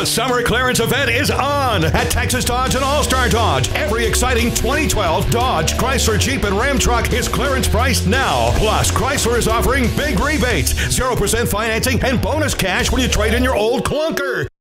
The summer clearance event is on at Texas Dodge and All-Star Dodge. Every exciting 2012 Dodge, Chrysler, Jeep, and Ram truck is clearance priced now. Plus, Chrysler is offering big rebates, 0% financing, and bonus cash when you trade in your old clunker.